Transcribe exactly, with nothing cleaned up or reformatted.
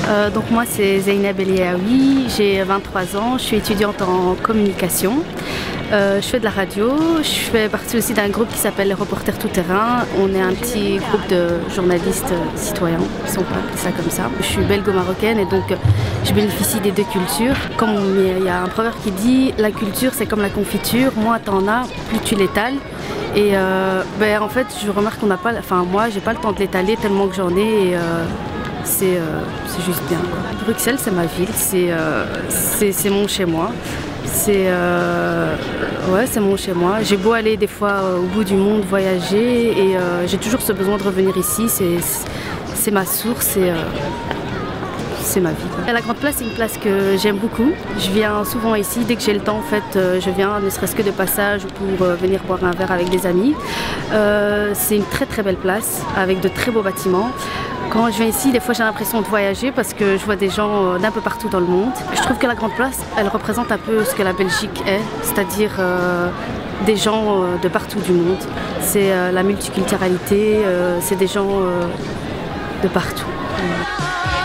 Euh, donc moi c'est Zeynep Eliaoui, j'ai vingt-trois ans, je suis étudiante en communication. Euh, je fais de la radio, je fais partie aussi d'un groupe qui s'appelle les Reporters Tout Terrain. On est un petit groupe de journalistes citoyens, si on peut appeler ça comme ça. Je suis belgo-marocaine et donc je bénéficie des deux cultures. Comme il y a un proverbe qui dit « la culture c'est comme la confiture, moins t'en as, plus tu l'étales ». Et euh, ben, en fait je remarque qu'on n'a pas, enfin moi j'ai pas le temps de l'étaler tellement que j'en ai et euh, c'est euh, juste bien. Bruxelles c'est ma ville, c'est euh, c'est mon chez moi. C'est euh, ouais, c'est mon chez moi. J'ai beau aller des fois euh, au bout du monde voyager et euh, j'ai toujours ce besoin de revenir ici. C'est ma source et euh, c'est ma vie. Et la Grande Place, c'est une place que j'aime beaucoup. Je viens souvent ici. Dès que j'ai le temps, en fait, euh, je viens ne serait-ce que de passage pour euh, venir boire un verre avec des amis. Euh, c'est une très très belle place avec de très beaux bâtiments. Quand je viens ici, des fois j'ai l'impression de voyager parce que je vois des gens d'un peu partout dans le monde. Je trouve que la Grande Place, elle représente un peu ce que la Belgique est, c'est-à-dire euh, des gens euh, de partout du monde. C'est euh, la multiculturalité, euh, c'est des gens euh, de partout.